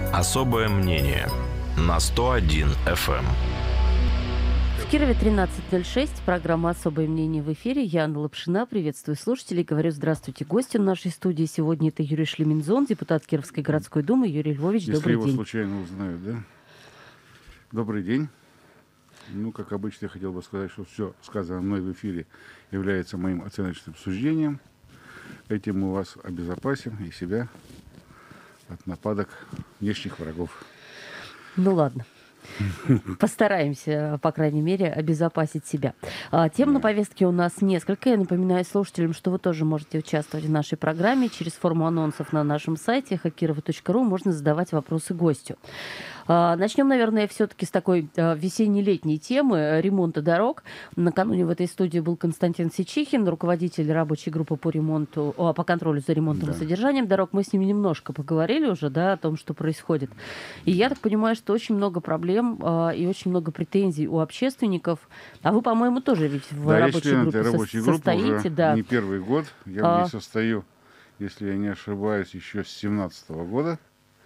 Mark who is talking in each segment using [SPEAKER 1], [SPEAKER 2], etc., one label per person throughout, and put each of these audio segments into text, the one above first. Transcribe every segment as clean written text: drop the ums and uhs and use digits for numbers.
[SPEAKER 1] Особое мнение на 101 FM.
[SPEAKER 2] В Кирове 13:06, программа «Особое мнение» в эфире. Я Анна Лапшина, приветствую слушателей, говорю здравствуйте гостю нашей студии. Сегодня это Юрий Шлеминзон, депутат Кировской городской думы. Юрий Львович, добрый день.
[SPEAKER 3] Если его случайно узнают, да? Добрый день. Ну, как обычно, я хотел бы сказать, что все сказанное мной в эфире является моим оценочным суждением. Этим мы вас обезопасим и себя от нападок внешних врагов.
[SPEAKER 2] Ну ладно. Постараемся, по крайней мере, обезопасить себя. Тем на повестке у нас несколько. Я напоминаю слушателям, что вы тоже можете участвовать в нашей программе. Через форму анонсов на нашем сайте hackirova.ru можно задавать вопросы гостю. Начнем, наверное, все-таки с такой весенне-летней темы ремонта дорог. Накануне в этой студии был Константин Сичихин, руководитель рабочей группы по контролю за ремонтом и содержанием дорог. Мы с ним немножко поговорили уже, да, о том, что происходит. И я так понимаю, что очень много проблем и очень много претензий у общественников. А вы, по-моему, тоже ведь в рабочей группе состоите.
[SPEAKER 3] Да, не первый год. Я в ней состою, если я не ошибаюсь, еще с 2017 года.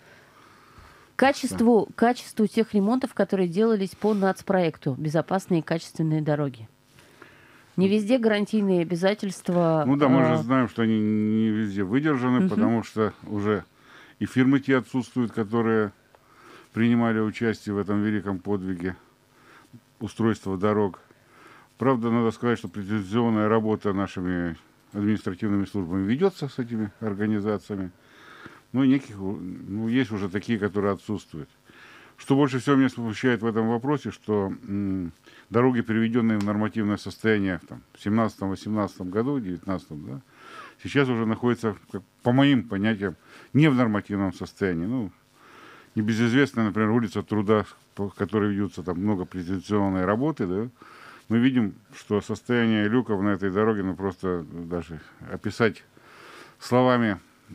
[SPEAKER 2] Качеству тех ремонтов, которые делались по нацпроекту «Безопасные и качественные дороги». Не везде гарантийные обязательства.
[SPEAKER 3] Ну да, мы же знаем, что они не везде выдержаны, потому что уже и фирмы те отсутствуют, которые принимали участие в этом великом подвиге устройства дорог. Правда, надо сказать, что претензионная работа нашими административными службами ведется с этими организациями. Но есть уже такие, которые отсутствуют. Что больше всего меня смущает в этом вопросе, что дороги, переведенные в нормативное состояние в 2017-2018 году, 2019, да, сейчас уже находятся, по моим понятиям, не в нормативном состоянии. Ну, небезызвестная, например, улица Труда, по которой ведутся там много претензионной работы, да, мы видим, что состояние люков на этой дороге, просто даже описать словами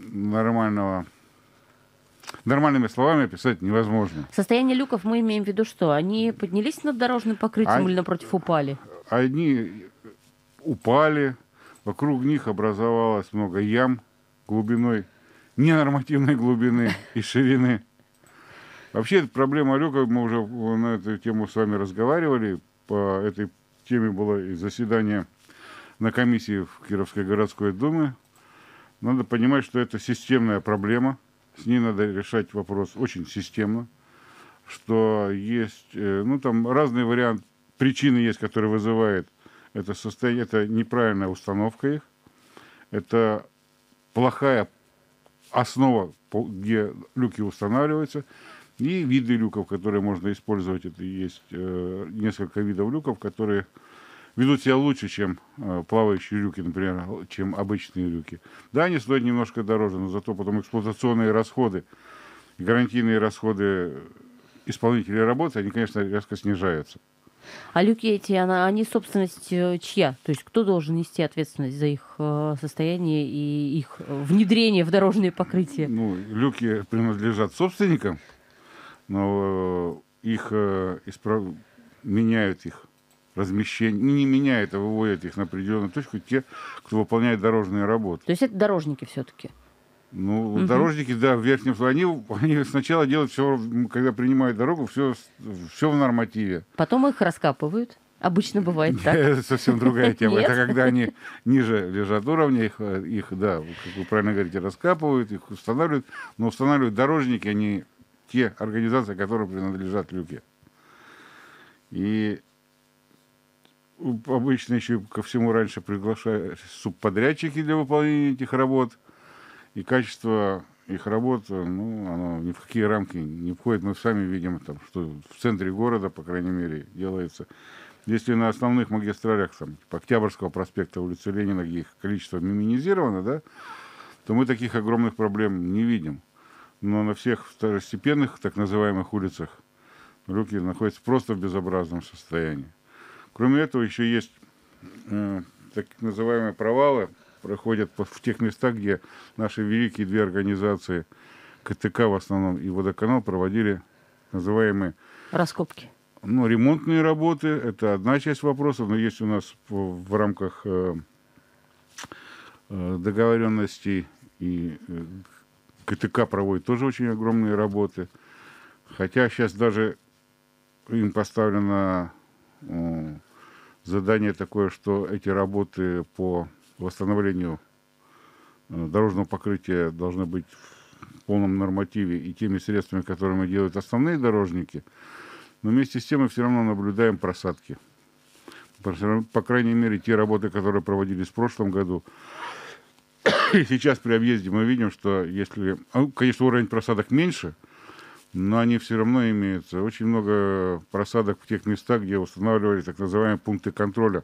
[SPEAKER 3] нормальными словами описать невозможно.
[SPEAKER 2] Состояние люков мы имеем в виду что? Они поднялись над дорожным покрытием или, напротив, упали?
[SPEAKER 3] Они упали, вокруг них образовалось много ям глубиной, ненормативной глубины и ширины. Вообще, проблема люков, мы уже на эту тему с вами разговаривали. По этой теме было и заседание на комиссии в Кировской городской думе. Надо понимать, что это системная проблема. С ней надо решать вопрос очень системно. Что есть, там разные варианты, причины есть, которые вызывают это состояние. Это неправильная установка их. Это плохая основа, где люки устанавливаются. И виды люков, которые можно использовать. Это есть несколько видов люков, которые ведут себя лучше, чем плавающие люки, например, чем обычные люки. Да, они стоят немножко дороже, но зато потом эксплуатационные расходы, гарантийные расходы исполнителей работы, они, конечно, резко снижаются.
[SPEAKER 2] А люки эти, они собственность чья? То есть кто должен нести ответственность за их состояние и их внедрение в дорожные покрытия?
[SPEAKER 3] Люки принадлежат собственникам, но их меняют их размещение, не меняют, а выводят их на определенную точку те, кто выполняет дорожные работы.
[SPEAKER 2] То есть это дорожники все-таки?
[SPEAKER 3] Дорожники, да, в верхнем слое. Они сначала делают все, когда принимают дорогу, все в нормативе.
[SPEAKER 2] Потом их раскапывают. Обычно бывает так.
[SPEAKER 3] Это совсем другая тема. Это когда они ниже лежат уровня, их, да, как вы правильно говорите, раскапывают, их устанавливают. Но устанавливают дорожники, они те организации, которым принадлежат люки. И обычно еще ко всему раньше приглашают субподрядчики для выполнения этих работ. И качество их работ, оно ни в какие рамки не входит. Мы сами видим, что в центре города, по крайней мере, делается. Если на основных магистралях, типа Октябрьского проспекта, улицы Ленина, где их количество минимизировано, да, то мы таких огромных проблем не видим. Но на всех второстепенных, так называемых улицах, люки находятся просто в безобразном состоянии. Кроме этого, еще есть так называемые провалы, проходят в тех местах, где наши великие две организации, КТК в основном и Водоканал, проводили называемые
[SPEAKER 2] раскопки.
[SPEAKER 3] Ремонтные работы. Это одна часть вопросов, но есть у нас в рамках договоренностей и КТК проводит тоже очень огромные работы. Хотя сейчас даже им поставлено задание такое, что эти работы по восстановлению дорожного покрытия должны быть в полном нормативе и теми средствами, которыми делают основные дорожники. Но вместе с тем мы все равно наблюдаем просадки. По крайней мере, те работы, которые проводились в прошлом году, и сейчас при объезде мы видим, что если, конечно, уровень просадок меньше, но они все равно имеются. Очень много просадок в тех местах, где устанавливали так называемые пункты контроля,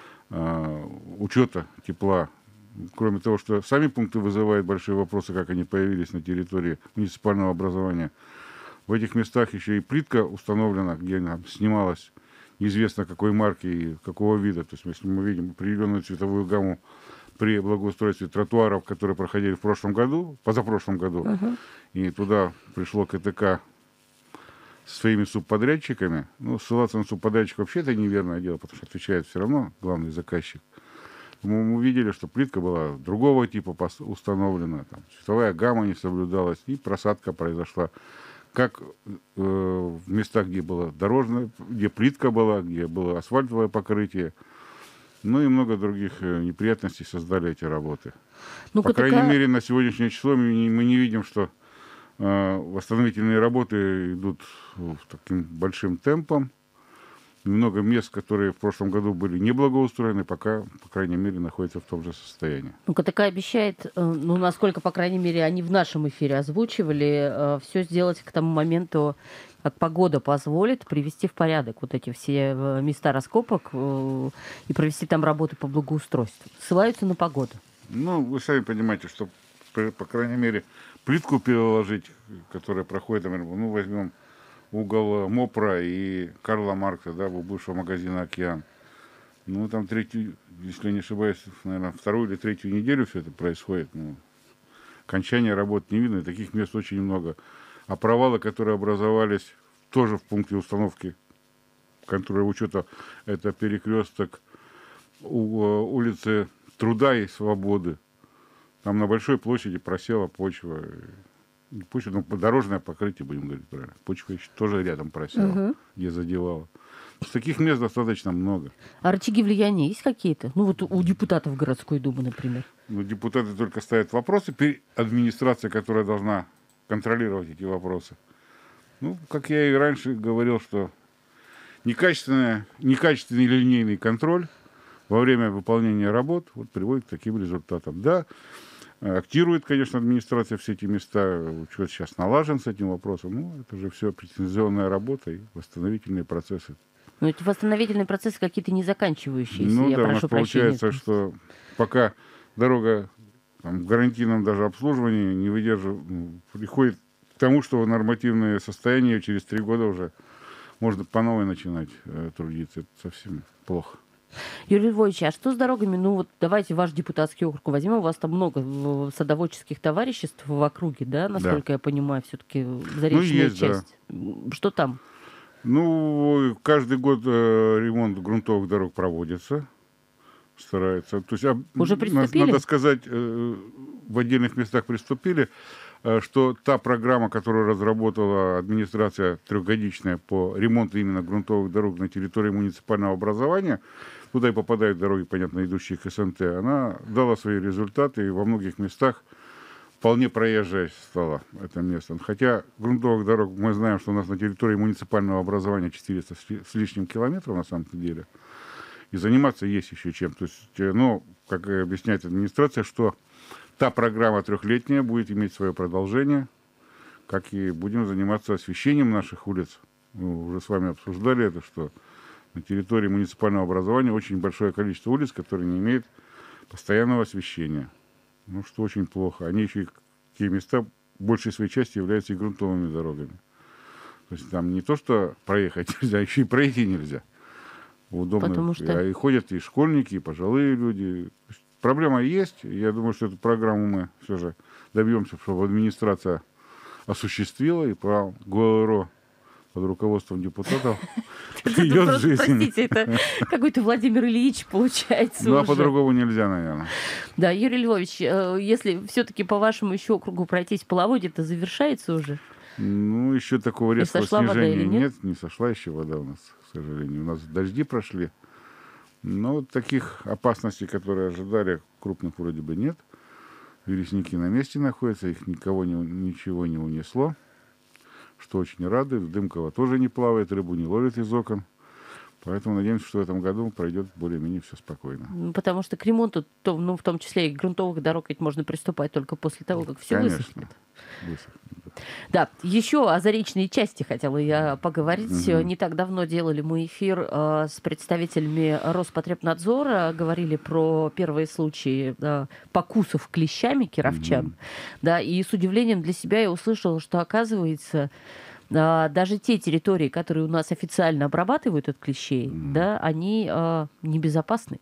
[SPEAKER 3] учета тепла. Кроме того, что сами пункты вызывают большие вопросы, как они появились на территории муниципального образования. В этих местах еще и плитка установлена, где она снималась, неизвестно какой марки и какого вида. То есть если мы видим определенную цветовую гамму при благоустройстве тротуаров, которые проходили в прошлом году, позапрошлом году, и туда пришло КТК со своими субподрядчиками. Ну, ссылаться на субподрядчика вообще это неверное дело, потому что отвечает все равно главный заказчик. Мы увидели, что плитка была другого типа установлена, там, цветовая гамма не соблюдалась, и просадка произошла. Как в местах, где было дорожное, где плитка была, где было асфальтовое покрытие, ну и много других неприятностей создали эти работы.
[SPEAKER 2] Ну,
[SPEAKER 3] По крайней мере, на сегодняшнее число мы не видим, что восстановительные работы идут таким большим темпом. Много мест, которые в прошлом году были неблагоустроены, пока, по крайней мере, находятся в том же состоянии.
[SPEAKER 2] Ну, КТК обещает, ну, насколько, по крайней мере, они в нашем эфире озвучивали, все сделать к тому моменту, как погода позволит, привести в порядок вот эти все места раскопок и провести там работы по благоустройству. Ссылаются на погоду.
[SPEAKER 3] Ну, вы сами понимаете, что, по крайней мере, плитку переложить, которая проходит, ну, возьмем угол МОПРа и Карла Маркса, да, у бывшего магазина «Океан». Ну, там третью, если не ошибаюсь, наверное, вторую или третью неделю все это происходит. Ну, окончания работ не видно, и таких мест очень много. А провалы, которые образовались тоже в пункте установки контроля учета, это перекресток улицы Труда и Свободы. Там на большой площади просела почва. Почва, ну, дорожное покрытие, будем говорить правильно. Почва еще тоже рядом просела, где задевала. Таких мест достаточно много.
[SPEAKER 2] А рычаги влияния есть какие-то? Ну, вот у депутатов городской думы, например.
[SPEAKER 3] Ну, депутаты только ставят вопросы, администрация, которая должна контролировать эти вопросы. Ну, как я и раньше говорил, что некачественный линейный контроль во время выполнения работ вот, приводит к таким результатам. Да, актирует, конечно, администрация все эти места. Учет сейчас налажен с этим вопросом. Ну, это же все претензионная работа и восстановительные процессы.
[SPEAKER 2] Но эти восстановительные процессы какие-то не заканчивающиеся.
[SPEAKER 3] Ну
[SPEAKER 2] я
[SPEAKER 3] да, у
[SPEAKER 2] прошу
[SPEAKER 3] нас получается, что пока дорога там, в гарантийном даже обслуживании не выдерживает, приходит к тому, что нормативное состояние через 3 года уже можно по новой начинать трудиться. Это совсем плохо.
[SPEAKER 2] Юрий Львович, а что с дорогами? Ну вот давайте ваш депутатский округ возьмем. У вас там много садоводческих товариществ в округе, да, насколько я понимаю, все-таки заречная часть. Да. Что там?
[SPEAKER 3] Ну, каждый год ремонт грунтовых дорог проводится. Старается. То есть,
[SPEAKER 2] уже приступили?
[SPEAKER 3] Надо сказать, в отдельных местах приступили, что та программа, которую разработала администрация трехгодичная по ремонту именно грунтовых дорог на территории муниципального образования, туда и попадают дороги, понятно, идущие к СНТ, она дала свои результаты, и во многих местах вполне проезжая стала это место. Хотя грунтовых дорог мы знаем, что у нас на территории муниципального образования 400 с лишним километров на самом деле. И заниматься есть еще чем. То есть, ну, как объясняет администрация, что та программа 3-летняя будет иметь свое продолжение, как и будем заниматься освещением наших улиц. Мы уже с вами обсуждали это, что на территории муниципального образования очень большое количество улиц, которые не имеют постоянного освещения. Ну, что очень плохо. Они еще и такие места, большей своей части, являются и грунтовыми дорогами. То есть там не то, что проехать нельзя, еще и пройти нельзя. Удобно.
[SPEAKER 2] Потому что...
[SPEAKER 3] И ходят и школьники, и пожилые люди. Проблема есть. Я думаю, что эту программу мы все же добьемся, чтобы администрация осуществила, и по ГОРО под руководством депутатов
[SPEAKER 2] Это
[SPEAKER 3] идет
[SPEAKER 2] просто,
[SPEAKER 3] жизнь.
[SPEAKER 2] простите, это какой-то Владимир Ильич получается
[SPEAKER 3] Ну, а
[SPEAKER 2] уже.
[SPEAKER 3] по-другому нельзя, наверное.
[SPEAKER 2] Да, Юрий Львович, если все-таки по вашему еще округу пройтись половодье-то завершается уже?
[SPEAKER 3] Ну, еще такого резкого
[SPEAKER 2] сошла вода
[SPEAKER 3] снижения
[SPEAKER 2] или нет?
[SPEAKER 3] нет. Не сошла еще вода у нас, к сожалению. У нас дожди прошли. Но вот таких опасностей, которые ожидали, крупных вроде бы нет. Вересники на месте находятся, их ничего не унесло, что очень радует. Дымкова тоже не плавает, рыбу не ловит из окон. Поэтому надеемся, что в этом году пройдет более-менее все спокойно.
[SPEAKER 2] Потому что к ремонту, ну, в том числе и грунтовых дорог, ведь можно приступать только после того, как все
[SPEAKER 3] Конечно,
[SPEAKER 2] высохнет.
[SPEAKER 3] высохнет.
[SPEAKER 2] Да, еще о заречной части хотела я поговорить.
[SPEAKER 3] Мгм.
[SPEAKER 2] Не так давно делали мы эфир с представителями Роспотребнадзора, говорили про первые случаи покусов клещами кировчан.
[SPEAKER 3] Мгм.
[SPEAKER 2] Да, и с удивлением для себя я услышала, что, оказывается, даже те территории, которые у нас официально обрабатывают от клещей, да, они небезопасны.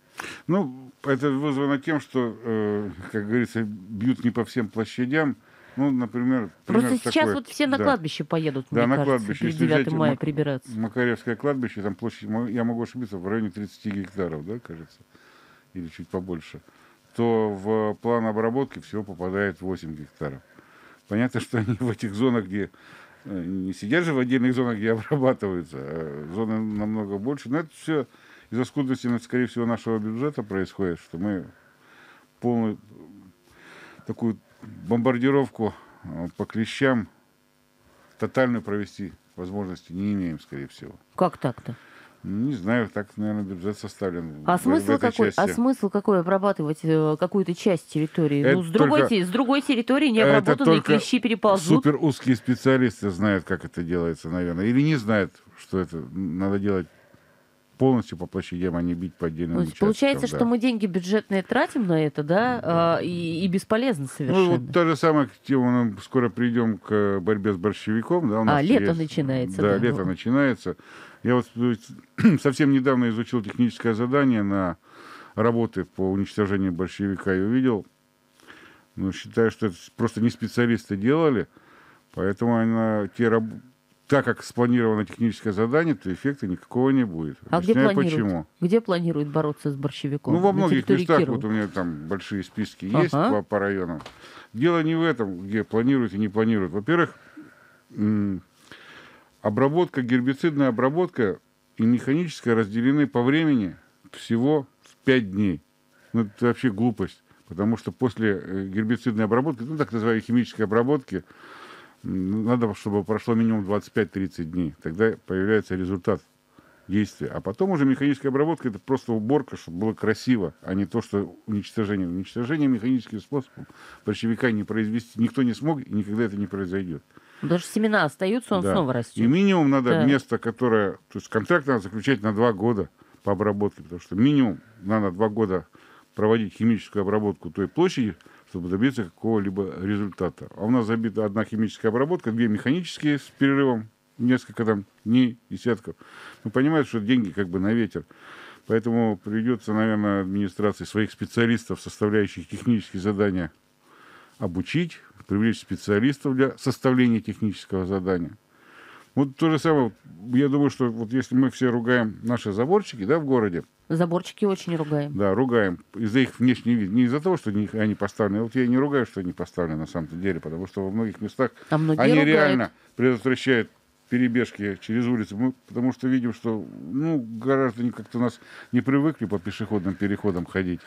[SPEAKER 3] Ну, это вызвано тем, что, как говорится, бьют не по всем площадям. Ну, например,
[SPEAKER 2] Просто
[SPEAKER 3] пример
[SPEAKER 2] сейчас
[SPEAKER 3] такой.
[SPEAKER 2] вот все на
[SPEAKER 3] Да.
[SPEAKER 2] кладбище поедут,
[SPEAKER 3] Да,
[SPEAKER 2] мне
[SPEAKER 3] на
[SPEAKER 2] кажется,
[SPEAKER 3] кладбище.
[SPEAKER 2] перед
[SPEAKER 3] Если
[SPEAKER 2] 9
[SPEAKER 3] взять
[SPEAKER 2] мая прибираться.
[SPEAKER 3] Макаревское кладбище, там площадь, я могу ошибиться, в районе 30 гектаров, да, кажется, или чуть побольше, то в план обработки всего попадает 8 гектаров. Понятно, что они в этих зонах, где не сидят же в отдельных зонах, где обрабатываются, а зоны намного больше. Но это все из-за скудности, скорее всего, нашего бюджета происходит, что мы полную такую бомбардировку по клещам тотальную провести возможности не имеем, скорее всего.
[SPEAKER 2] Как так-то?
[SPEAKER 3] Не знаю, так, наверное, бюджет составлен.
[SPEAKER 2] А
[SPEAKER 3] в
[SPEAKER 2] смысл
[SPEAKER 3] этой
[SPEAKER 2] какой?
[SPEAKER 3] части.
[SPEAKER 2] А смысл какой обрабатывать какую-то часть территории?
[SPEAKER 3] Это
[SPEAKER 2] Ну, с другой,
[SPEAKER 3] только-
[SPEAKER 2] с другой территории
[SPEAKER 3] Это
[SPEAKER 2] необработанные
[SPEAKER 3] только
[SPEAKER 2] клещи переползут.
[SPEAKER 3] супер узкие специалисты знают, как это делается, наверное. Или не знают, что это надо делать полностью по площадям, а не бить по отдельным
[SPEAKER 2] То есть
[SPEAKER 3] участкам.
[SPEAKER 2] получается,
[SPEAKER 3] да.
[SPEAKER 2] что мы деньги бюджетные тратим на это, да, и бесполезно совершенно.
[SPEAKER 3] Ну, вот та же самая тема, мы скоро придем к борьбе с борщевиком. Да, у нас
[SPEAKER 2] лето
[SPEAKER 3] есть-
[SPEAKER 2] начинается,
[SPEAKER 3] Да,
[SPEAKER 2] да.
[SPEAKER 3] лето начинается. Я вот совсем недавно изучил техническое задание на работы по уничтожению борщевика и увидел, ну, считаю, что это просто не специалисты делали, поэтому так как спланировано техническое задание, то эффекта никакого не будет.
[SPEAKER 2] А где
[SPEAKER 3] Объясняю,
[SPEAKER 2] планируют?
[SPEAKER 3] почему.
[SPEAKER 2] Где планируют бороться с борщевиком?
[SPEAKER 3] Ну, во
[SPEAKER 2] На
[SPEAKER 3] многих
[SPEAKER 2] территории
[SPEAKER 3] местах,
[SPEAKER 2] Кирова.
[SPEAKER 3] вот у меня там большие списки есть
[SPEAKER 2] Ага.
[SPEAKER 3] по районам. Дело не в этом, где планируют и не планируют. Во-первых, гербицидная обработка и механическая разделены по времени всего в 5 дней. Ну, это вообще глупость. Потому что после гербицидной обработки, ну, так называемой химической обработки, надо, чтобы прошло минимум 25-30 дней. Тогда появляется результат действия. А потом уже механическая обработка — это просто уборка, чтобы было красиво, а не то, что уничтожение. Уничтожение механическим способом борщевика не произвести никто не смог, и никогда это не произойдет.
[SPEAKER 2] Даже семена остаются, он
[SPEAKER 3] Да.
[SPEAKER 2] снова растет.
[SPEAKER 3] И минимум надо
[SPEAKER 2] Да.
[SPEAKER 3] место, которое... То есть контракт надо заключать на 2 года по обработке, потому что минимум надо 2 года проводить химическую обработку той площади, чтобы добиться какого-либо результата. А у нас забита одна химическая обработка, 2 механические с перерывом несколько там дней, десятков. Ну, понимаете, что деньги как бы на ветер. Поэтому придется, наверное, администрации своих специалистов, составляющих технические задания, обучить, привлечь специалистов для составления технического задания. Вот то же самое, я думаю, что вот если мы все ругаем наши заборчики, да, в городе,
[SPEAKER 2] Заборчики очень ругаем.
[SPEAKER 3] да, ругаем из-за их внешний вид, не из-за того, что они поставлены. Вот я не ругаю, что они поставлены на самом-то деле, потому что во многих местах
[SPEAKER 2] А многие
[SPEAKER 3] они
[SPEAKER 2] ругают.
[SPEAKER 3] реально предотвращают перебежки через улицу. Мы, потому что видим, что граждане как-то у нас не привыкли по пешеходным переходам ходить.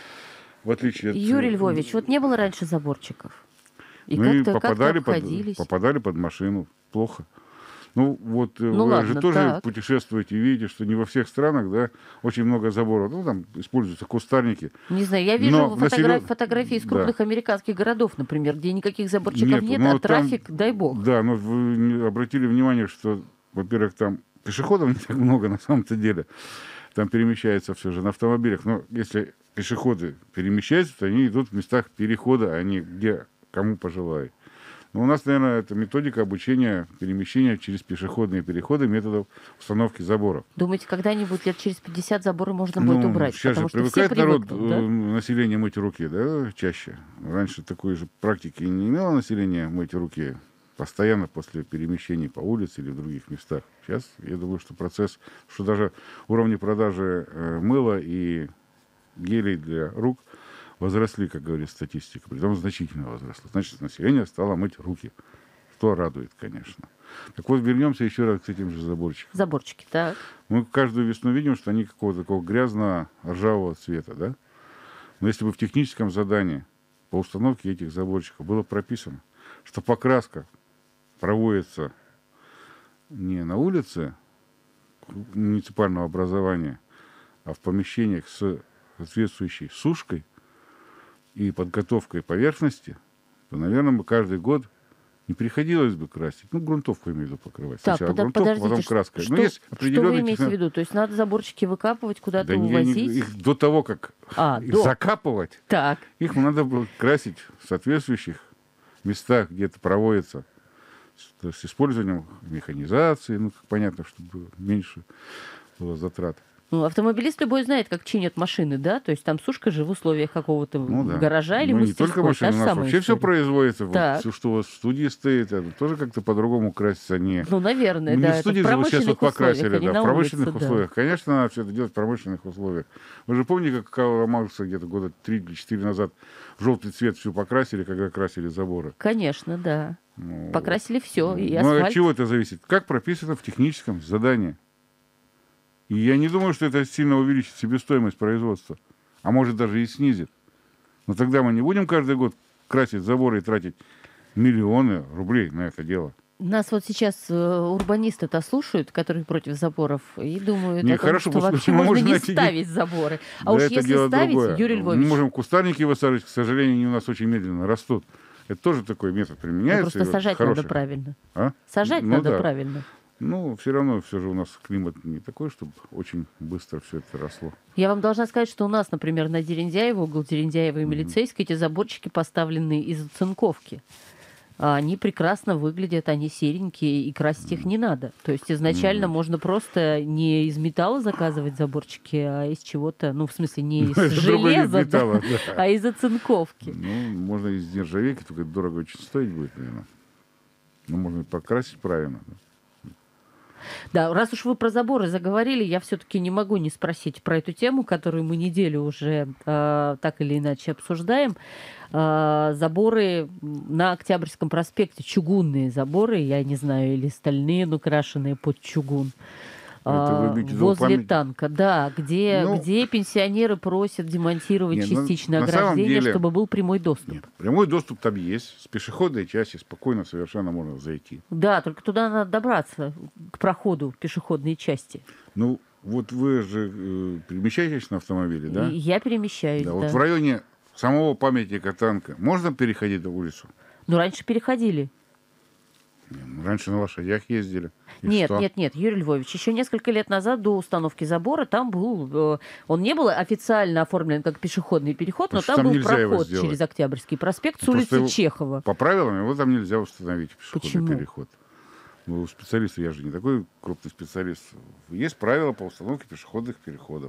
[SPEAKER 3] В отличие от...
[SPEAKER 2] Юрий Львович, вот не было раньше заборчиков. И
[SPEAKER 3] ну и
[SPEAKER 2] как-то
[SPEAKER 3] попадали
[SPEAKER 2] обходились.
[SPEAKER 3] попадали под машину. Плохо. Ну, вот
[SPEAKER 2] Ну,
[SPEAKER 3] вы
[SPEAKER 2] ладно,
[SPEAKER 3] же тоже
[SPEAKER 2] так.
[SPEAKER 3] путешествуете и видите, что не во всех странах, да, очень много заборов. Ну, там используются кустарники.
[SPEAKER 2] Не знаю, я вижу
[SPEAKER 3] Но
[SPEAKER 2] фотографии из
[SPEAKER 3] да.
[SPEAKER 2] крупных американских городов, например, где никаких заборчиков
[SPEAKER 3] Нету,
[SPEAKER 2] нет,
[SPEAKER 3] но
[SPEAKER 2] а
[SPEAKER 3] там-
[SPEAKER 2] трафик, дай бог.
[SPEAKER 3] Да, но вы не обратили внимание, что, во-первых, там пешеходов не так много на самом-то деле. Там перемещается все же на автомобилях. Но если пешеходы перемещаются, то они идут в местах перехода, а не где кому пожелают. Но у нас, наверное, это методика обучения перемещения через пешеходные переходы методов установки заборов.
[SPEAKER 2] Думаете, когда-нибудь лет через 50 заборы можно будет убрать?
[SPEAKER 3] Сейчас же
[SPEAKER 2] Потому что все
[SPEAKER 3] привыкает народ,
[SPEAKER 2] привыкнут, да?
[SPEAKER 3] население мыть руки, да, чаще. Раньше такой же практики не имело население мыть руки постоянно после перемещений по улице или в других местах. Сейчас, я думаю, что процесс, что даже уровни продажи мыла и гелей для рук возросли, как говорит статистика, притом значительно возросло. Значит, население стало мыть руки, что радует, конечно. Так вот, вернемся еще раз к этим же заборчикам.
[SPEAKER 2] Заборчики, так.
[SPEAKER 3] Мы каждую весну видим, что они какого-то такого грязно-ржавого цвета, да? Но если бы в техническом задании по установке этих заборчиков было прописано, что покраска проводится не на улице муниципального образования, а в помещениях с соответствующей сушкой и подготовкой поверхности, то, наверное, бы каждый год не приходилось бы красить. Ну, грунтовку, имею в виду, покрывать.
[SPEAKER 2] Так,
[SPEAKER 3] сначала грунтовку,
[SPEAKER 2] подождите,
[SPEAKER 3] потом краской.
[SPEAKER 2] что,
[SPEAKER 3] Но есть
[SPEAKER 2] что вы имеете
[SPEAKER 3] техно-
[SPEAKER 2] в виду? То есть надо заборчики выкапывать, куда-то
[SPEAKER 3] Да
[SPEAKER 2] увозить?
[SPEAKER 3] их до того, как их
[SPEAKER 2] до.
[SPEAKER 3] закапывать,
[SPEAKER 2] Так.
[SPEAKER 3] их надо было красить в соответствующих местах, где это проводится, с использованием механизации, ну, как понятно, чтобы меньше было затрат.
[SPEAKER 2] Ну, автомобилист любой знает, как чинят машины, да? То есть там сушка же в условиях какого-то
[SPEAKER 3] Ну, да.
[SPEAKER 2] гаража или
[SPEAKER 3] Ну, не
[SPEAKER 2] мастерской.
[SPEAKER 3] только машины,
[SPEAKER 2] Та
[SPEAKER 3] у
[SPEAKER 2] же
[SPEAKER 3] нас
[SPEAKER 2] самая
[SPEAKER 3] вообще все
[SPEAKER 2] история.
[SPEAKER 3] производится. Вот
[SPEAKER 2] Так.
[SPEAKER 3] все, что у вас в студии стоит, это тоже как-то по-другому красится. Не,
[SPEAKER 2] Ну, наверное,
[SPEAKER 3] не
[SPEAKER 2] да.
[SPEAKER 3] в студии
[SPEAKER 2] это в
[SPEAKER 3] же вот сейчас
[SPEAKER 2] промышленных
[SPEAKER 3] вот покрасили,
[SPEAKER 2] условиях, а не
[SPEAKER 3] да,
[SPEAKER 2] на
[SPEAKER 3] в промышленных
[SPEAKER 2] улице, да.
[SPEAKER 3] условиях. Конечно, надо все это делать в промышленных условиях. Вы же помните, как Карла Маркса где-то года 3 или 4 назад в желтый цвет все покрасили, когда красили заборы?
[SPEAKER 2] Конечно, да.
[SPEAKER 3] Ну,
[SPEAKER 2] Покрасили все, и
[SPEAKER 3] ну,
[SPEAKER 2] асфальт.
[SPEAKER 3] от чего это зависит? Как прописано в техническом задании. И я не думаю, что это сильно увеличит себестоимость производства. А может, даже и снизит. Но тогда мы не будем каждый год красить заборы и тратить миллионы рублей на это дело.
[SPEAKER 2] Нас вот сейчас урбанисты-то слушают, которые против заборов, и думают
[SPEAKER 3] Не,
[SPEAKER 2] о том,
[SPEAKER 3] хорошо,
[SPEAKER 2] что
[SPEAKER 3] пускай
[SPEAKER 2] вообще
[SPEAKER 3] мы
[SPEAKER 2] можно
[SPEAKER 3] можем
[SPEAKER 2] не
[SPEAKER 3] найти
[SPEAKER 2] ставить заборы. А
[SPEAKER 3] Да
[SPEAKER 2] уж
[SPEAKER 3] это
[SPEAKER 2] если
[SPEAKER 3] дело
[SPEAKER 2] ставить,
[SPEAKER 3] другое.
[SPEAKER 2] Юрий
[SPEAKER 3] Мы
[SPEAKER 2] Львович,
[SPEAKER 3] можем кустарники высаживать, к сожалению, они у нас очень медленно растут. Это тоже такой метод
[SPEAKER 2] ну,
[SPEAKER 3] применяется.
[SPEAKER 2] просто
[SPEAKER 3] и вот
[SPEAKER 2] сажать
[SPEAKER 3] хороший.
[SPEAKER 2] надо правильно.
[SPEAKER 3] А?
[SPEAKER 2] Сажать
[SPEAKER 3] Ну
[SPEAKER 2] надо
[SPEAKER 3] да.
[SPEAKER 2] правильно.
[SPEAKER 3] Ну, все равно, все же у нас климат не такой, чтобы очень быстро все это росло.
[SPEAKER 2] Я вам должна сказать, что у нас, например, на Дерендяева, угол Дерендяева и Милицейской, эти заборчики поставлены из оцинковки. А они прекрасно выглядят, они серенькие, и красить их не надо. То есть изначально можно просто не из металла заказывать заборчики, а из чего-то, ну, в смысле, не из
[SPEAKER 3] Это другой вид
[SPEAKER 2] железа, да,
[SPEAKER 3] металла, да.
[SPEAKER 2] а из оцинковки.
[SPEAKER 3] Ну, можно из нержавейки, только это дорого очень стоить будет, наверное. Ну, можно и покрасить правильно. Да.
[SPEAKER 2] Да, раз уж вы про заборы заговорили, я все-таки не могу не спросить про эту тему, которую мы неделю уже так или иначе обсуждаем. Заборы на Октябрьском проспекте, чугунные заборы, я не знаю, или стальные, но крашеные под чугун.
[SPEAKER 3] Это вы имеете в виду
[SPEAKER 2] Возле
[SPEAKER 3] память-
[SPEAKER 2] танка, да, где пенсионеры просят демонтировать
[SPEAKER 3] Не, ну,
[SPEAKER 2] частично
[SPEAKER 3] на самом
[SPEAKER 2] ограждение,
[SPEAKER 3] деле-
[SPEAKER 2] чтобы был прямой доступ.
[SPEAKER 3] Нет, прямой доступ там есть. С пешеходной части спокойно совершенно можно зайти.
[SPEAKER 2] Да, только туда надо добраться, к проходу пешеходной части.
[SPEAKER 3] Ну, вот вы же перемещаетесь на автомобиле, да?
[SPEAKER 2] И я перемещаюсь,
[SPEAKER 3] Да,
[SPEAKER 2] да.
[SPEAKER 3] вот в районе самого памятника танка можно переходить улицу?
[SPEAKER 2] Но раньше переходили.
[SPEAKER 3] Раньше на лошадях ездили. И
[SPEAKER 2] Нет,
[SPEAKER 3] что?
[SPEAKER 2] нет, Юрий Львович, еще несколько лет назад до установки забора там был, он не был официально оформлен как пешеходный переход, но
[SPEAKER 3] Потому что
[SPEAKER 2] там
[SPEAKER 3] там
[SPEAKER 2] был
[SPEAKER 3] нельзя его
[SPEAKER 2] проход
[SPEAKER 3] сделать.
[SPEAKER 2] через Октябрьский проспект с
[SPEAKER 3] Ну, просто
[SPEAKER 2] улицы
[SPEAKER 3] его-
[SPEAKER 2] Чехова.
[SPEAKER 3] По правилам его там нельзя установить, пешеходный
[SPEAKER 2] Почему?
[SPEAKER 3] переход. Ну, специалисты, я же не такой крупный специалист. Есть правила по установке пешеходных переходов.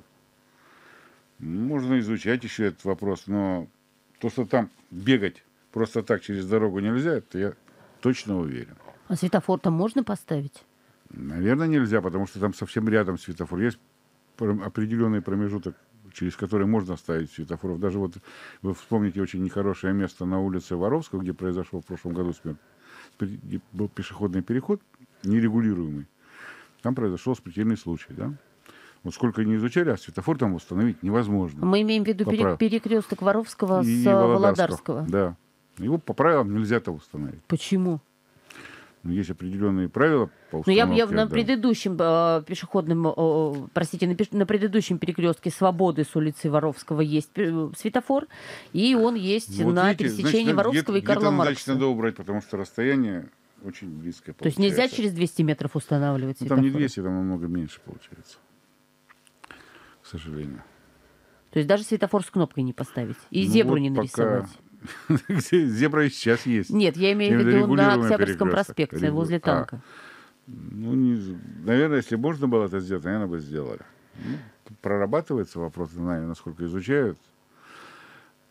[SPEAKER 3] Можно изучать еще этот вопрос, но то, что там бегать просто так через дорогу нельзя, это я точно уверен.
[SPEAKER 2] А светофор там можно поставить?
[SPEAKER 3] Наверное, нельзя, потому что там совсем рядом светофор. Есть определенный промежуток, через который можно ставить светофоров. Даже вот вы вспомните очень нехорошее место на улице Воровского, где произошел в прошлом году смерть. Где был пешеходный переход, нерегулируемый. Там произошел смертельный случай, да? Вот сколько не изучали, а светофор там установить невозможно.
[SPEAKER 2] Мы имеем в виду
[SPEAKER 3] По правилам.
[SPEAKER 2] перекресток Воровского
[SPEAKER 3] И
[SPEAKER 2] с Володарского.
[SPEAKER 3] Да. Его по правилам нельзя там установить.
[SPEAKER 2] Почему?
[SPEAKER 3] Но есть определенные правила по
[SPEAKER 2] Ну, я
[SPEAKER 3] установке.
[SPEAKER 2] на
[SPEAKER 3] да.
[SPEAKER 2] предыдущем пешеходном, простите, на предыдущем перекрестке Свободы с улицы Воровского есть светофор, и он есть
[SPEAKER 3] Вот
[SPEAKER 2] на
[SPEAKER 3] видите,
[SPEAKER 2] пересечении
[SPEAKER 3] значит,
[SPEAKER 2] Воровского и
[SPEAKER 3] где-то
[SPEAKER 2] Карла
[SPEAKER 3] значит,
[SPEAKER 2] Маркса.
[SPEAKER 3] надо убрать, потому что расстояние очень близкое
[SPEAKER 2] То есть
[SPEAKER 3] получается.
[SPEAKER 2] нельзя через 200 метров устанавливать
[SPEAKER 3] Ну,
[SPEAKER 2] светофор?
[SPEAKER 3] там не 200, там намного меньше получается. К сожалению.
[SPEAKER 2] То есть даже светофор с кнопкой не поставить? И
[SPEAKER 3] Ну,
[SPEAKER 2] зебру
[SPEAKER 3] вот
[SPEAKER 2] не нарисовать?
[SPEAKER 3] Где зебра и сейчас есть.
[SPEAKER 2] Нет, я имею в
[SPEAKER 3] Именно
[SPEAKER 2] виду на
[SPEAKER 3] регулируемый
[SPEAKER 2] Октябрьском
[SPEAKER 3] перекресток.
[SPEAKER 2] проспекте, возле танка.
[SPEAKER 3] Ну, наверное, если можно было это сделать, наверное, бы сделали. Ну, тут прорабатывается вопрос, не знаю, насколько изучают.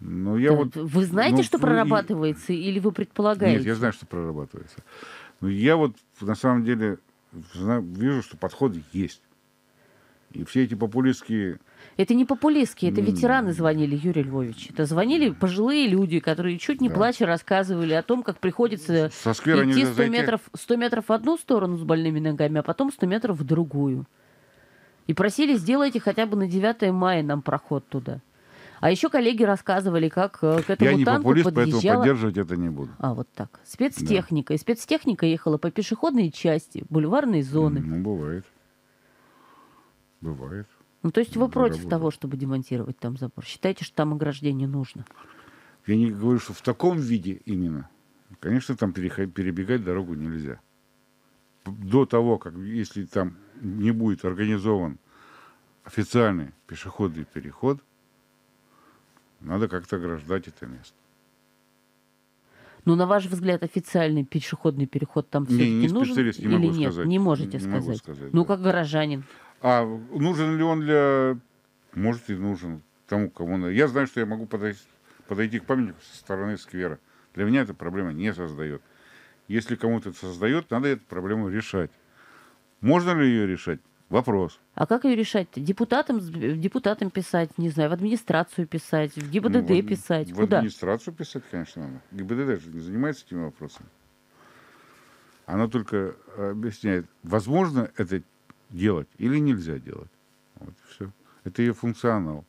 [SPEAKER 3] Ну, я вот,
[SPEAKER 2] вы знаете, что прорабатывается, или вы предполагаете?
[SPEAKER 3] Нет, я знаю, что прорабатывается. Но я вот на самом деле вижу, что подход есть. И все эти популистские...
[SPEAKER 2] Это не популистские, это ветераны звонили, Юрий Львович. Это звонили пожилые люди, которые чуть не плача рассказывали о том, как приходится идти 100 метров в одну сторону с больными ногами, а потом 100 метров в другую. И просили, сделайте хотя бы на 9 мая нам проход туда. А еще коллеги рассказывали, как к этому танку
[SPEAKER 3] Я не популист,
[SPEAKER 2] подъезжала...
[SPEAKER 3] поэтому поддерживать это не буду.
[SPEAKER 2] А, вот так. Спецтехника. Да. И спецтехника ехала по пешеходной части, бульварной зоны.
[SPEAKER 3] Ну, бывает. Бывает.
[SPEAKER 2] Ну, то есть вы против того, чтобы демонтировать там забор? Считаете, что там ограждение нужно?
[SPEAKER 3] Я не говорю, что в таком виде именно. Конечно, там перебегать дорогу нельзя. До того, как если там не будет организован официальный пешеходный переход, надо как-то ограждать это место.
[SPEAKER 2] Ну, на ваш взгляд, официальный пешеходный переход там все-таки нужен
[SPEAKER 3] не могу
[SPEAKER 2] или нет?
[SPEAKER 3] Сказать.
[SPEAKER 2] Не можете
[SPEAKER 3] не
[SPEAKER 2] сказать.
[SPEAKER 3] Могу сказать.
[SPEAKER 2] Ну,
[SPEAKER 3] да.
[SPEAKER 2] как горожанин.
[SPEAKER 3] А нужен ли он для... Может, и нужен тому, кому надо. Я знаю, что я могу подойти к памятнику со стороны сквера. Для меня эта проблема не создает. Если кому-то это создает, надо эту проблему решать. Можно ли ее решать? Вопрос.
[SPEAKER 2] А как ее решать-то? Депутатам писать, не знаю, в администрацию писать, в ГИБДД писать?
[SPEAKER 3] В администрацию писать, конечно, надо. ГИБДД же не занимается этими вопросами. Она только объясняет, возможно это делать или нельзя делать. Вот все. Это ее функционал.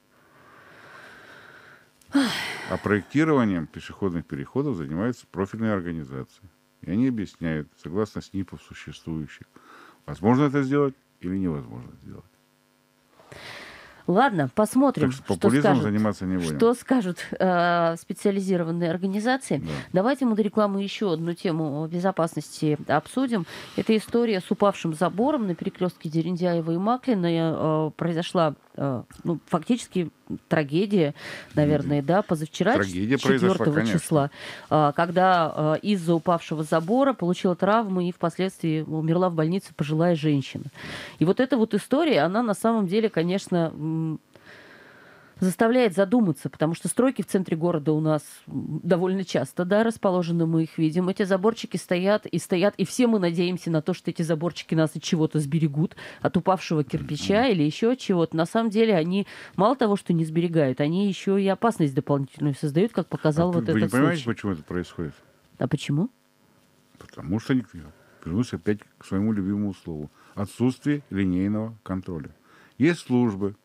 [SPEAKER 3] А проектированием пешеходных переходов занимаются профильные организации. И они объясняют, согласно СНИПов существующих, возможно это сделать или невозможно сделать.
[SPEAKER 2] Ладно, посмотрим,
[SPEAKER 3] так что популизмом заниматься не будем.
[SPEAKER 2] Что скажут специализированные организации. Да. Давайте мы до рекламы еще одну тему безопасности обсудим. Это история с упавшим забором на перекрестке Дерендяева и Маклина. Произошла фактически трагедия, наверное, позавчера, трагедия 4 числа, когда из-за упавшего забора получила травмы и впоследствии умерла в больнице пожилая женщина. И вот эта вот история, она на самом деле, конечно, заставляет задуматься, потому что стройки в центре города у нас довольно часто, расположены, мы их видим. Эти заборчики стоят, и все мы надеемся на то, что эти заборчики нас от чего-то сберегут, от упавшего кирпича или еще от чего-то. На самом деле они мало того, что не сберегают, они еще и опасность дополнительную создают, как показал вот этот случай. Вы не
[SPEAKER 3] понимаете, почему это происходит?
[SPEAKER 2] А почему?
[SPEAKER 3] Потому что они вернусь опять к своему любимому слову. Отсутствие линейного контроля. Есть службы,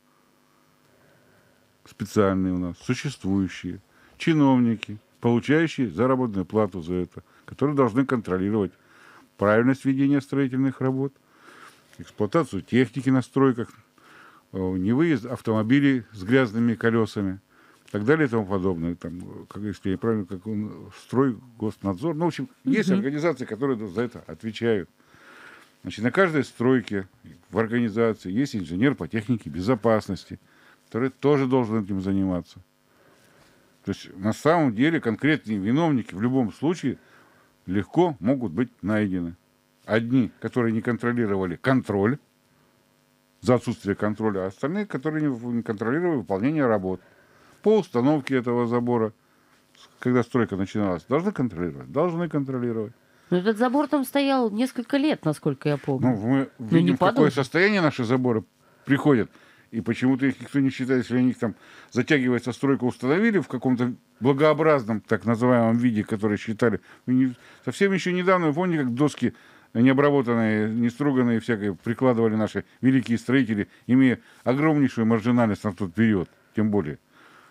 [SPEAKER 3] специальные у нас, существующие, чиновники, получающие заработную плату за это, которые должны контролировать правильность ведения строительных работ, эксплуатацию техники на стройках, не выезд автомобилей с грязными колесами и так далее и тому подобное. Там, как, если я правильно, как Стройгоснадзор. Ну, в общем, есть организации, которые за это отвечают. Значит, на каждой стройке в организации есть инженер по технике безопасности, который тоже должен этим заниматься. То есть на самом деле конкретные виновники в любом случае легко могут быть найдены. Одни, которые не контролировали контроль, за отсутствие контроля, а остальные, которые не контролировали выполнение работ. По установке этого забора, когда стройка начиналась, должны контролировать? Должны контролировать.
[SPEAKER 2] Но этот забор там стоял несколько лет, насколько я помню.
[SPEAKER 3] Мы видим, в какое состояние наши заборы приходят. И почему-то их никто не считает, если они там затягивается стройка, установили в каком-то благообразном, так называемом виде, который считали. Совсем еще недавно, вы помните, как доски необработанные, не струганные всякие прикладывали наши великие строители, имея огромнейшую маржинальность на тот период, тем более.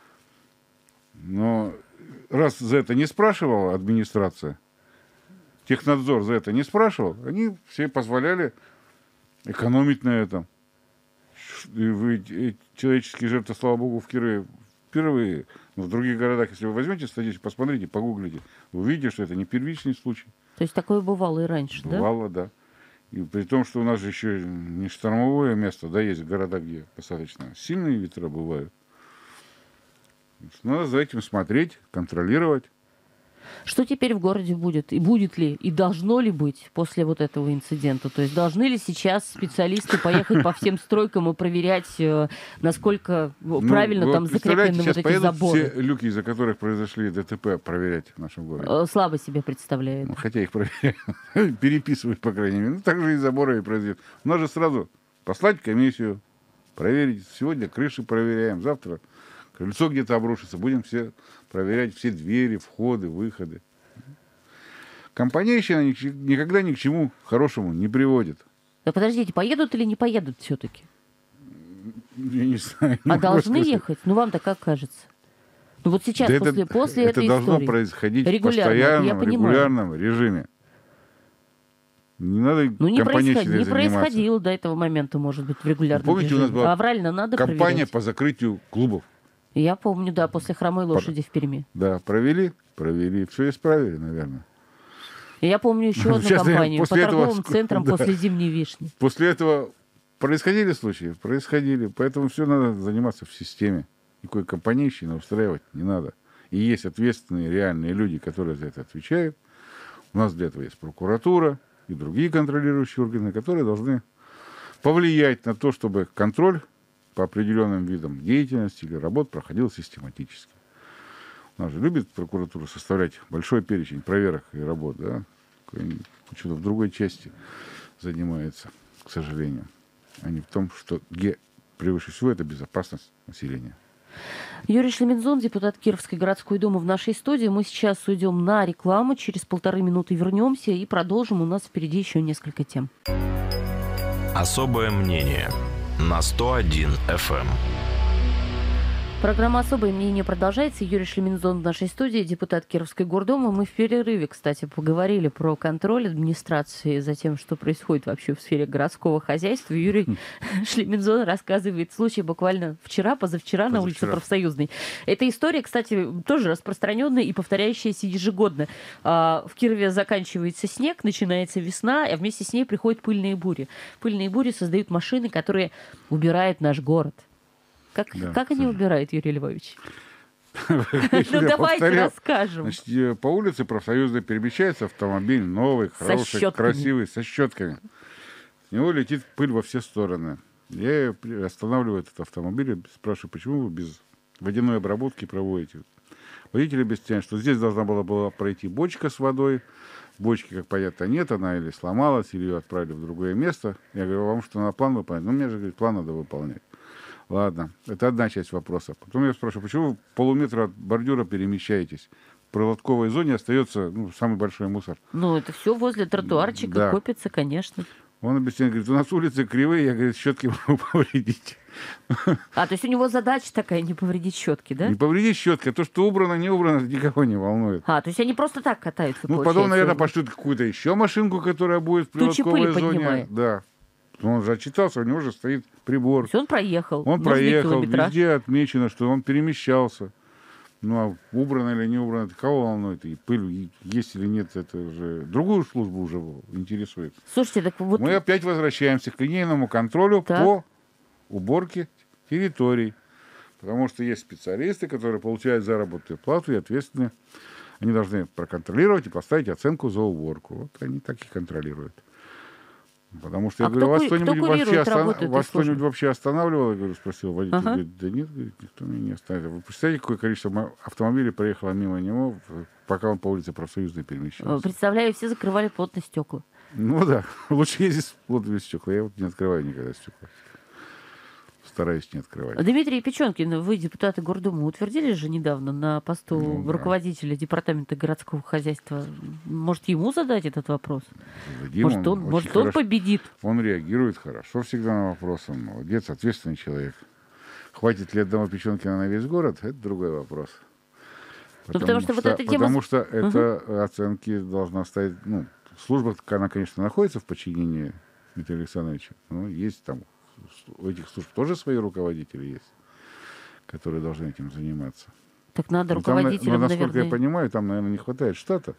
[SPEAKER 3] Но раз за это не спрашивала администрация, технадзор за это не спрашивал, они все позволяли экономить на этом. Человеческие жертвы, слава богу, в Кирове впервые. Но в других городах, если вы возьмете статистику, посмотрите, погуглите, вы увидите, что это не первичный случай.
[SPEAKER 2] То есть такое бывало и раньше,
[SPEAKER 3] бывало, да? И при том, что у нас же еще не штормовое место, есть города, где достаточно сильные ветра бывают. Надо за этим смотреть, контролировать.
[SPEAKER 2] Что теперь в городе будет? И будет ли, и должно ли быть после вот этого инцидента? То есть должны ли сейчас специалисты поехать по всем стройкам и проверять, насколько правильно там закреплены вот эти заборы?
[SPEAKER 3] Все люки, из-за которых произошли ДТП, проверять в нашем городе.
[SPEAKER 2] Слабо себе представляют.
[SPEAKER 3] Ну, хотя их проверяют, переписывают, по крайней мере. Ну, так же и заборы и произойдет. У нас же сразу послать комиссию, проверить. Сегодня крыши проверяем, завтра крыльцо где-то обрушится. Будем все проверять все двери, входы, выходы. Компанейщина никогда ни к чему хорошему не приводит.
[SPEAKER 2] Да подождите, поедут или не поедут все-таки?
[SPEAKER 3] Я не знаю.
[SPEAKER 2] А должны ехать? Ну, вам-то как кажется? Ну, вот сейчас,
[SPEAKER 3] да
[SPEAKER 2] после
[SPEAKER 3] это
[SPEAKER 2] этой истории...
[SPEAKER 3] Это должно происходить в постоянном, регулярном режиме. Не надо
[SPEAKER 2] не происходило до этого момента, может быть, в регулярном
[SPEAKER 3] Помните,
[SPEAKER 2] режиме.
[SPEAKER 3] у нас была
[SPEAKER 2] аврально надо
[SPEAKER 3] кампания
[SPEAKER 2] проверять?
[SPEAKER 3] по закрытию клубов.
[SPEAKER 2] Я помню, да, после «Хромой лошади» в Перми.
[SPEAKER 3] Да, провели, все исправили, наверное.
[SPEAKER 2] И я помню еще одну кампанию по торговым центрам после «Зимней вишни».
[SPEAKER 3] После этого происходили случаи? Происходили. Поэтому все надо заниматься в системе. Никакой компанейщины устраивать не надо. И есть ответственные, реальные люди, которые за это отвечают. У нас для этого есть прокуратура и другие контролирующие органы, которые должны повлиять на то, чтобы контроль по определенным видам деятельности или работ проходил систематически. У нас же любит прокуратура составлять большой перечень проверок и работ, да? Почему-то в другой части занимается, к сожалению, а не в том, что где превыше всего это безопасность населения.
[SPEAKER 2] Юрий Шлемензон, депутат Кировской городской думы в нашей студии. Мы сейчас уйдем на рекламу, через 1,5 минуты вернемся и продолжим. У нас впереди еще несколько тем.
[SPEAKER 1] Особое мнение на 101 FM.
[SPEAKER 2] Программа «Особое мнение» продолжается. Юрий Шлемензон в нашей студии, депутат Кировской гордумы. Мы в перерыве, кстати, поговорили про контроль администрации за тем, что происходит вообще в сфере городского хозяйства. Юрий Шлемензон рассказывает случай буквально позавчера на улице Профсоюзной. Эта история, кстати, тоже распространенная и повторяющаяся ежегодно. В Кирове заканчивается снег, начинается весна, а вместе с ней приходят пыльные бури. Пыльные бури создают машины, которые убирают наш город. Как они убирают, Юрий Львович? Ну, давайте расскажем.
[SPEAKER 3] Значит, по улице Профсоюзной перемещается автомобиль новый, хороший, красивый, со щетками. С него летит пыль во все стороны. Я останавливаю этот автомобиль и спрашиваю, почему вы без водяной обработки проводите? Водитель объясняет, что здесь должна была пройти бочка с водой. Бочки, как понятно, нет, она или сломалась, или ее отправили в другое место. Я говорю, вам что, надо план выполнять? Ну, мне же, говорит, план надо выполнять. Ладно, это одна часть вопроса. Потом я спрашиваю, почему вы полуметра от бордюра перемещаетесь? В пролотковой зоне остается самый большой мусор.
[SPEAKER 2] Ну, это все возле тротуарчика копится, конечно.
[SPEAKER 3] Он объясняет, говорит, у нас улицы кривые, я, говорит, щетки могу повредить.
[SPEAKER 2] То есть у него задача такая, не повредить щетки, да?
[SPEAKER 3] Не повредить щетки, а то, что убрано, не убрано, никого не волнует.
[SPEAKER 2] То есть они просто так катаются,
[SPEAKER 3] потом, наверное, пошлют какую-то еще машинку, которая будет в прилотковой зоне.
[SPEAKER 2] Поднимает.
[SPEAKER 3] Да. Он же отчитался, у него же стоит прибор.
[SPEAKER 2] То есть он проехал.
[SPEAKER 3] Он проехал, везде отмечено, что он перемещался. Ну, а убрано или не убрано, это кого волнует? И пыль есть или нет, это уже другую службу уже интересует.
[SPEAKER 2] Слушайте, так вот...
[SPEAKER 3] Мы опять возвращаемся к линейному контролю по уборке территорий. Потому что есть специалисты, которые получают заработную плату и ответственны. Они должны проконтролировать и поставить оценку за уборку. Вот они так и контролируют. Потому что я говорю, вас что-нибудь вообще останавливало? Я говорю, спросил водитель. Говорит, да нет, говорит, никто меня не останавливал. Вы представляете, какое количество автомобилей проехало мимо него, пока он по улице Профсоюзной перемещался?
[SPEAKER 2] Представляю, все закрывали плотно стекла.
[SPEAKER 3] Ну да, лучше ездить с плотными стекла. Я вот не открываю никогда стекла. Стараюсь не открывать.
[SPEAKER 2] Дмитрий Печенкин, вы, депутаты Гордумы, утвердили же недавно на посту руководителя департамента городского хозяйства. Может, ему задать этот вопрос? Может, он победит? Он
[SPEAKER 3] реагирует хорошо всегда на вопросы. Молодец, ответственный человек. Хватит ли одного Печенкина на весь город? Это другой вопрос. Потому что это оценки должна ставить... служба, она, конечно, находится в подчинении Дмитрия Александровича, но есть там... У этих служб тоже свои руководители есть, которые должны этим заниматься.
[SPEAKER 2] Так надо руководителям,
[SPEAKER 3] насколько я понимаю, там, наверное, не хватает штата.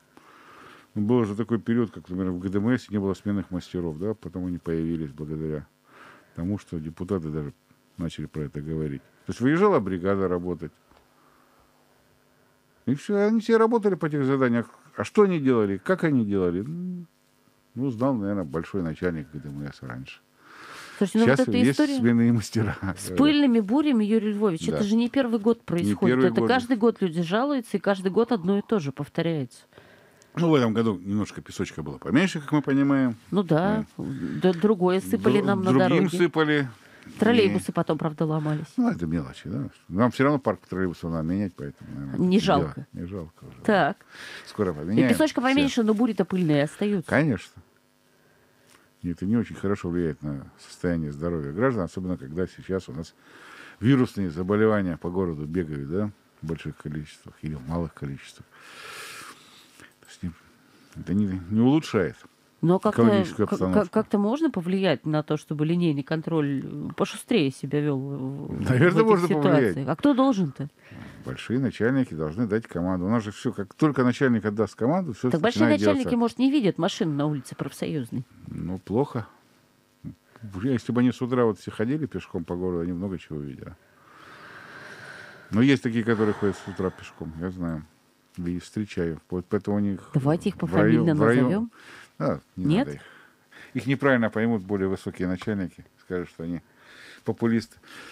[SPEAKER 3] Был же такой период, как, например, в ГДМС не было сменных мастеров, да, потом они появились благодаря тому, что депутаты даже начали про это говорить. То есть выезжала бригада работать. И все, они все работали по этих заданиях. А что они делали, как они делали? Ну, знал, наверное, большой начальник ГДМС раньше.
[SPEAKER 2] Слушайте, ну
[SPEAKER 3] Сейчас
[SPEAKER 2] вот эта
[SPEAKER 3] есть
[SPEAKER 2] история
[SPEAKER 3] сменные мастера.
[SPEAKER 2] с пыльными бурями, Юрий Львович,
[SPEAKER 3] Да.
[SPEAKER 2] это же не первый год происходит.
[SPEAKER 3] первый
[SPEAKER 2] Это
[SPEAKER 3] год.
[SPEAKER 2] каждый год люди жалуются, и каждый год одно и то же повторяется.
[SPEAKER 3] Ну, в этом году немножко песочка было поменьше, как мы понимаем.
[SPEAKER 2] Ну да, другое сыпали нам на
[SPEAKER 3] Другим
[SPEAKER 2] дороге.
[SPEAKER 3] сыпали.
[SPEAKER 2] Троллейбусы потом, правда, ломались.
[SPEAKER 3] Ну, это мелочи, да. Нам все равно парк троллейбусов надо менять, поэтому, наверное,
[SPEAKER 2] Не
[SPEAKER 3] это
[SPEAKER 2] жалко.
[SPEAKER 3] дело не жалко уже.
[SPEAKER 2] Так.
[SPEAKER 3] Скоро
[SPEAKER 2] И
[SPEAKER 3] поменяем.
[SPEAKER 2] песочка
[SPEAKER 3] все.
[SPEAKER 2] поменьше, но бури-то пыльные остаются.
[SPEAKER 3] Конечно. И это не очень хорошо влияет на состояние здоровья граждан, особенно когда сейчас у нас вирусные заболевания по городу бегают, да, в больших количествах или в малых количествах. То есть это не улучшает.
[SPEAKER 2] Но как-то,
[SPEAKER 3] экологическую обстановку.
[SPEAKER 2] как-то можно повлиять на то, чтобы линейный контроль пошустрее себя вел
[SPEAKER 3] Наверное,
[SPEAKER 2] в этих
[SPEAKER 3] можно
[SPEAKER 2] ситуациях?
[SPEAKER 3] повлиять.
[SPEAKER 2] А кто должен-то?
[SPEAKER 3] Большие начальники должны дать команду. У нас же все, как только начальник отдаст команду, все
[SPEAKER 2] Так большие
[SPEAKER 3] начинает
[SPEAKER 2] начальники,
[SPEAKER 3] делаться.
[SPEAKER 2] может, не видят машину на улице профсоюзной.
[SPEAKER 3] Ну, плохо. Если бы они с утра вот все ходили пешком по городу, они много чего видели. Но есть такие, которые ходят с утра пешком, я знаю. И встречаю. Вот поэтому у них...
[SPEAKER 2] Давайте их
[SPEAKER 3] в район-
[SPEAKER 2] пофамильно
[SPEAKER 3] в район-
[SPEAKER 2] назовем.
[SPEAKER 3] Да, не
[SPEAKER 2] Нет?
[SPEAKER 3] надо их. Их неправильно поймут более высокие начальники. Скажут, что они популисты.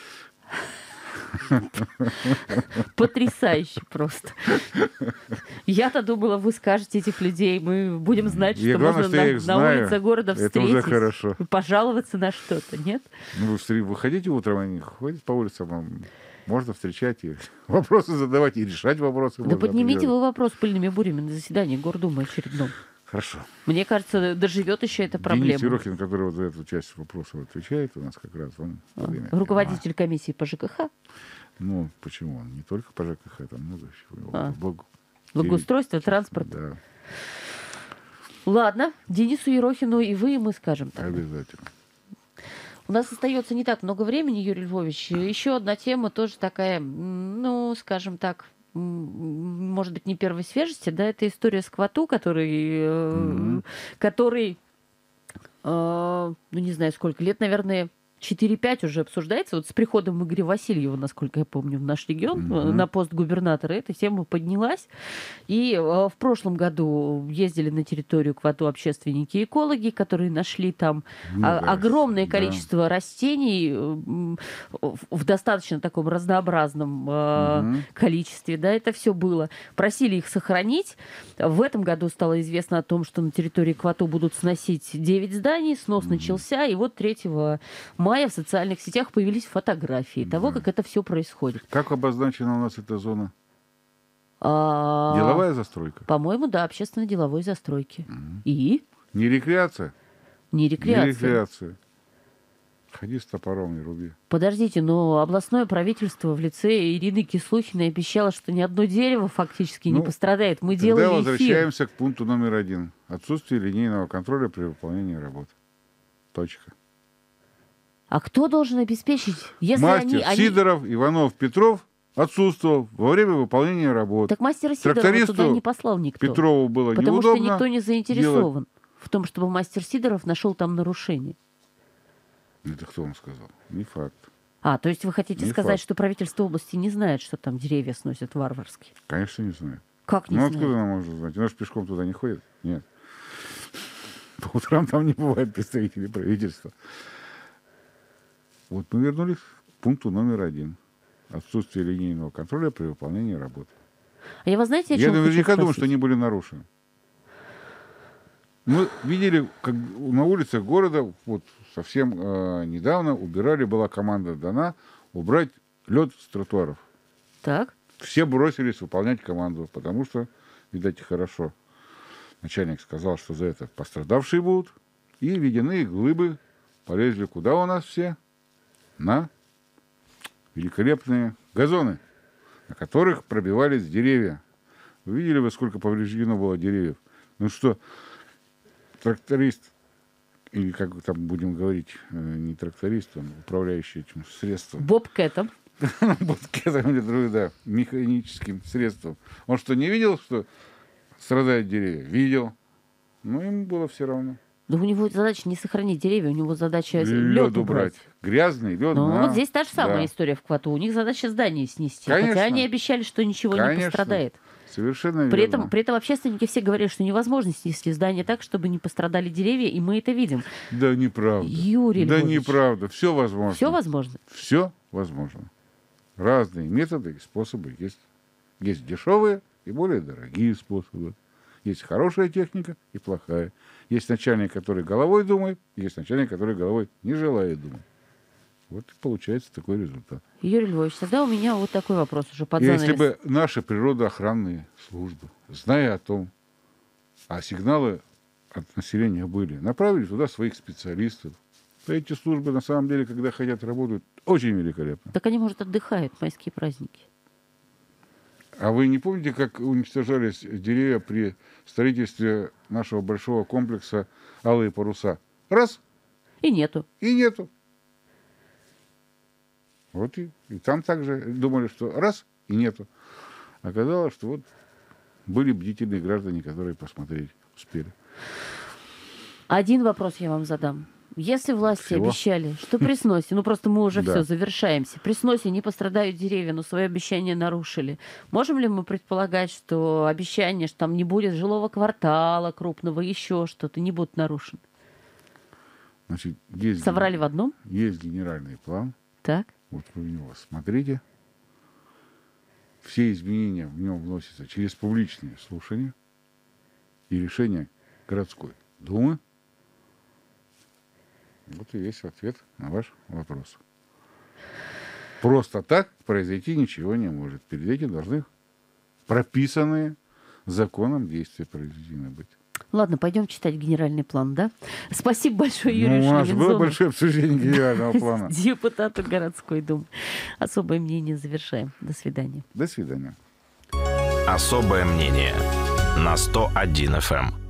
[SPEAKER 2] Потрясающе просто. Я-то думала, вы скажете этих людей, мы будем знать,
[SPEAKER 3] И
[SPEAKER 2] что
[SPEAKER 3] главное,
[SPEAKER 2] можно
[SPEAKER 3] что я их
[SPEAKER 2] на
[SPEAKER 3] знаю.
[SPEAKER 2] улице города
[SPEAKER 3] Это
[SPEAKER 2] встретить.
[SPEAKER 3] уже хорошо.
[SPEAKER 2] И пожаловаться на что-то, нет?
[SPEAKER 3] Ну, вы ходите утром, они ходят по улицам, вам можно встречать и вопросы задавать, и решать вопросы.
[SPEAKER 2] Да
[SPEAKER 3] можно
[SPEAKER 2] поднимите
[SPEAKER 3] определенно.
[SPEAKER 2] вы вопрос пыльными бурями на заседании Гордумы очередном.
[SPEAKER 3] Хорошо.
[SPEAKER 2] Мне кажется, доживет еще эта
[SPEAKER 3] Денис
[SPEAKER 2] проблема.
[SPEAKER 3] Ерохин, который вот за эту часть вопросов отвечает у нас как раз, он...
[SPEAKER 2] Руководитель комиссии по ЖКХ,
[SPEAKER 3] Ну, почему? Он не только по ЖКХ, там много всего.
[SPEAKER 2] А. благоустройство, транспорт.
[SPEAKER 3] Да,
[SPEAKER 2] Ладно, Денису Ерохину и вы, и мы скажем тогда.
[SPEAKER 3] обязательно.
[SPEAKER 2] У нас остается не так много времени, Юрий Львович. Еще одна тема тоже такая, ну, скажем так, может быть, не первой свежести, да, это история с Квату, который, ну, не знаю, сколько лет, наверное, 4-5 уже обсуждается. Вот с приходом Игоря Васильева, насколько я помню, в наш регион на пост губернатора эта тема поднялась. И в прошлом году ездили на территорию Квату общественники-экологи, которые нашли там огромное
[SPEAKER 3] да.
[SPEAKER 2] количество растений в достаточно таком разнообразном количестве. Да, это все было. Просили их сохранить. В этом году стало известно о том, что на территории Квату будут сносить 9 зданий. Снос начался. И вот 3 мая в социальных сетях появились фотографии того, как это все происходит.
[SPEAKER 3] Как обозначена у нас эта зона? Деловая застройка?
[SPEAKER 2] По-моему, да, общественно-деловой застройки. И
[SPEAKER 3] Не рекреация?
[SPEAKER 2] не рекреация.
[SPEAKER 3] Не рекреация. Ходи с топором, не руби.
[SPEAKER 2] Подождите, но областное правительство в лице Ирины Кислухиной обещало, что ни одно дерево фактически не
[SPEAKER 3] Ну,
[SPEAKER 2] пострадает. Мы
[SPEAKER 3] Тогда
[SPEAKER 2] делали эфир.
[SPEAKER 3] возвращаемся к пункту номер 1. Отсутствие линейного контроля при выполнении работ. Точка.
[SPEAKER 2] А кто должен обеспечить, если
[SPEAKER 3] Мастер
[SPEAKER 2] они...
[SPEAKER 3] Сидоров, Иванов, Петров отсутствовал во время выполнения работ.
[SPEAKER 2] Так мастера Сидорова
[SPEAKER 3] Трактористу
[SPEAKER 2] туда не послал никто.
[SPEAKER 3] Петрову было
[SPEAKER 2] Потому что
[SPEAKER 3] неудобно.
[SPEAKER 2] никто не заинтересован в том, чтобы мастер Сидоров нашел там нарушение.
[SPEAKER 3] Это кто вам сказал? Не факт.
[SPEAKER 2] То есть вы хотите
[SPEAKER 3] Не
[SPEAKER 2] сказать,
[SPEAKER 3] факт.
[SPEAKER 2] что правительство области не знает, что там деревья сносят варварски?
[SPEAKER 3] Конечно, не знаю.
[SPEAKER 2] Как не
[SPEAKER 3] Ну,
[SPEAKER 2] знает?
[SPEAKER 3] откуда она может знать? Она же пешком туда не ходит? Нет. По утрам там не бывает представителей правительства. Вот мы вернулись к пункту номер 1. Отсутствие линейного контроля при выполнении работы.
[SPEAKER 2] А я, вы знаете, о
[SPEAKER 3] Я
[SPEAKER 2] чем хочу
[SPEAKER 3] наверняка думаю,
[SPEAKER 2] спросить?
[SPEAKER 3] что они были нарушены. Мы видели, как на улицах города вот совсем недавно была команда дана убрать лед с тротуаров.
[SPEAKER 2] Так.
[SPEAKER 3] Все бросились выполнять команду, потому что, видать, хорошо. Начальник сказал, что за это пострадавшие будут. И ледяные глыбы полезли куда у нас все? На великолепные газоны, на которых пробивались деревья. Вы видели, во сколько повреждено было деревьев? Ну что, тракторист, или как там будем говорить, не тракторист, он управляющий этим средством.
[SPEAKER 2] Бобкэтом.
[SPEAKER 3] Бобкэтом или другим, да, механическим средством. Он что, не видел, что страдают деревья? Видел. Но ему было все равно.
[SPEAKER 2] Да у него задача не сохранить деревья, у него задача
[SPEAKER 3] Лед
[SPEAKER 2] лед
[SPEAKER 3] убрать.
[SPEAKER 2] убрать.
[SPEAKER 3] Грязный лед.
[SPEAKER 2] Ну, вот здесь та же самая
[SPEAKER 3] да.
[SPEAKER 2] история в Квату. У них задача здание снести.
[SPEAKER 3] Конечно.
[SPEAKER 2] Хотя они обещали, что ничего не
[SPEAKER 3] Конечно.
[SPEAKER 2] пострадает.
[SPEAKER 3] Совершенно
[SPEAKER 2] При
[SPEAKER 3] верно.
[SPEAKER 2] этом общественники все говорят, что невозможно снести здание так, чтобы не пострадали деревья, и мы это видим.
[SPEAKER 3] Да неправда.
[SPEAKER 2] Юрий
[SPEAKER 3] Да
[SPEAKER 2] Львович.
[SPEAKER 3] неправда. Все возможно.
[SPEAKER 2] Все возможно?
[SPEAKER 3] Все возможно. Разные методы и способы есть. Есть дешевые и более дорогие способы. Есть хорошая техника и плохая. Есть начальник, который головой думает, есть начальник, который головой не желает думать. Вот и получается такой результат.
[SPEAKER 2] Юрий Львович, тогда у меня вот такой вопрос уже под
[SPEAKER 3] Если
[SPEAKER 2] занавес.
[SPEAKER 3] бы наши природоохранные службы, зная о том, а сигналы от населения были, направили туда своих специалистов, то эти службы, на самом деле, когда хотят, работают очень великолепно.
[SPEAKER 2] Так они, может, отдыхают в майские праздники.
[SPEAKER 3] А вы не помните, как уничтожались деревья при строительстве нашего большого комплекса «Алые паруса»? Раз —
[SPEAKER 2] И нету.
[SPEAKER 3] и нету. Вот и там также думали, что раз — и нету. Оказалось, что вот были бдительные граждане, которые посмотреть успели.
[SPEAKER 2] Один вопрос я вам задам. Если власти
[SPEAKER 3] Всего?
[SPEAKER 2] обещали, что при сносе, ну просто мы уже
[SPEAKER 3] Да.
[SPEAKER 2] все завершаемся, при сносе не пострадают деревья, но свои обещания нарушили, можем ли мы предполагать, что обещание, что там не будет жилого квартала крупного, еще что-то, не будут нарушены?
[SPEAKER 3] Значит, есть,
[SPEAKER 2] Соврали в одном?
[SPEAKER 3] есть генеральный план.
[SPEAKER 2] Так.
[SPEAKER 3] Вот вы в него смотрите. Все изменения в нем вносятся через публичные слушания и решение городской думы. Вот и весь ответ на ваш вопрос. Просто так произойти ничего не может. Перед этим должны прописанные законом действия произведены быть.
[SPEAKER 2] Ладно, пойдем читать генеральный план, да? Спасибо большое, Юрию
[SPEAKER 3] Ну, у нас же было
[SPEAKER 2] Шлевенцову,
[SPEAKER 3] большое обсуждение генерального плана.
[SPEAKER 2] депутату городской думы. Особое мнение завершаем. До свидания.
[SPEAKER 3] До свидания.
[SPEAKER 1] Особое мнение на 101 FM.